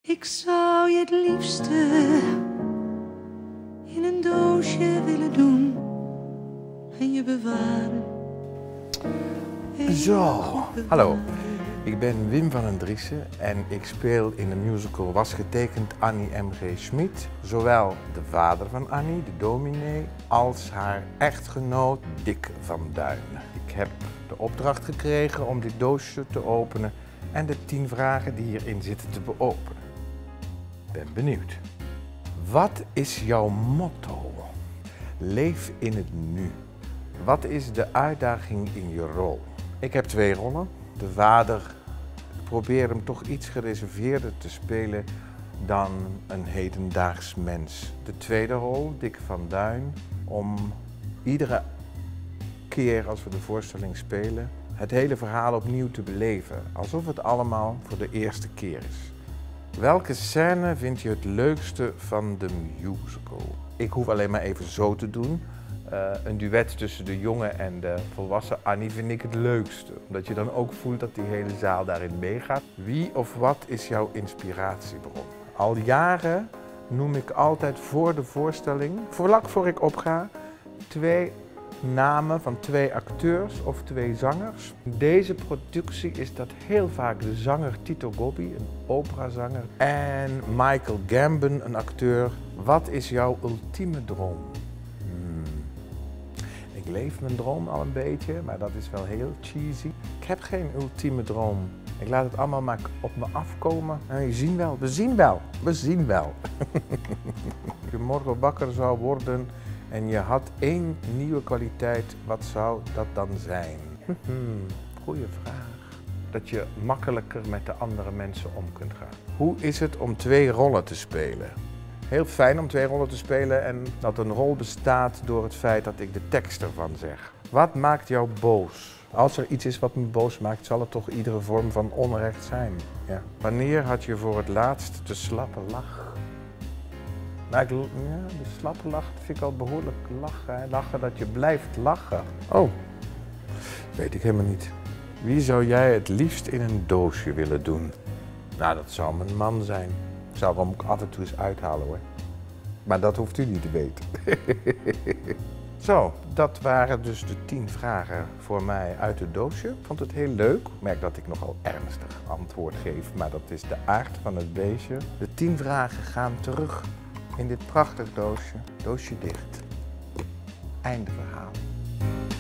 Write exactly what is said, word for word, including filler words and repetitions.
Ik zou je het liefste in een doosje willen doen en je bewaren. Zo, hallo. Ik ben Wim van den Driessen en ik speel in de musical Was getekend Annie M G Schmid zowel de vader van Annie, de dominee, als haar echtgenoot Dick van Duin. Ik heb de opdracht gekregen om dit doosje te openen en de tien vragen die hierin zitten te beopenen. Ben benieuwd. Wat is jouw motto? Leef in het nu. Wat is de uitdaging in je rol? Ik heb twee rollen. De vader, ik probeer hem toch iets gereserveerder te spelen dan een hedendaags mens. De tweede rol, Dick van Duin, om iedere keer als we de voorstelling spelen, het hele verhaal opnieuw te beleven. Alsof het allemaal voor de eerste keer is. Welke scène vind je het leukste van de musical? Ik hoef alleen maar even zo te doen. Uh, een duet tussen de jonge en de volwassen Annie vind ik het leukste. Omdat je dan ook voelt dat die hele zaal daarin meegaat. Wie of wat is jouw inspiratiebron? Al jaren noem ik altijd voor de voorstelling, vlak voor ik opga, twee namen van twee acteurs of twee zangers. In deze productie is dat heel vaak de zanger Tito Gobbi, een operazanger, en Michael Gambon, een acteur. Wat is jouw ultieme droom? Hmm. Ik leef mijn droom al een beetje, maar dat is wel heel cheesy. Ik heb geen ultieme droom. Ik laat het allemaal maar op me afkomen. En we zien wel, we zien wel, we zien wel. Als je morgen wakker zou worden en je had één nieuwe kwaliteit, wat zou dat dan zijn? Goeie vraag. Dat je makkelijker met de andere mensen om kunt gaan. Hoe is het om twee rollen te spelen? Heel fijn om twee rollen te spelen en dat een rol bestaat door het feit dat ik de tekst ervan zeg. Wat maakt jou boos? Als er iets is wat me boos maakt, zal het toch iedere vorm van onrecht zijn. Ja. Wanneer had je voor het laatst de slappe lach? Nou, ik, ja, de slappe lach vind ik al behoorlijk lachen. Hè? Lachen dat je blijft lachen. Oh, weet ik helemaal niet. Wie zou jij het liefst in een doosje willen doen? Nou, dat zou mijn man zijn. Ik zou hem ook af en toe eens uithalen hoor. Maar dat hoeft u niet te weten. Zo, dat waren dus de tien vragen voor mij uit het doosje. Ik vond het heel leuk. Ik merk dat ik nogal ernstig antwoord geef, maar dat is de aard van het beestje. De tien vragen gaan terug in dit prachtig doosje. Doosje dicht. Einde verhaal.